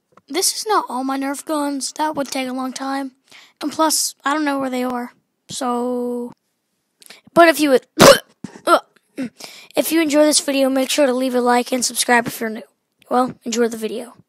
This is not all my Nerf guns. That would take a long time. And plus, I don't know where they are. So, but if you would, if you enjoy this video, make sure to leave a like and subscribe if you're new. Well, enjoy the video.